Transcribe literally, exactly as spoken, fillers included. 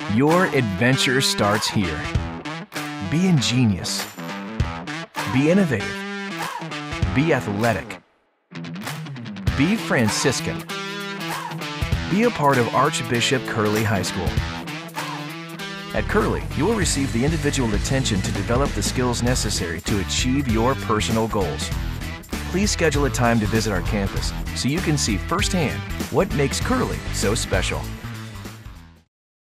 Your adventure starts here. Be ingenious. Be innovative. Be athletic. Be Franciscan. Be a part of Archbishop Curley High School. At Curley, you will receive the individual attention to develop the skills necessary to achieve your personal goals. Please schedule a time to visit our campus so you can see firsthand what makes Curley so special.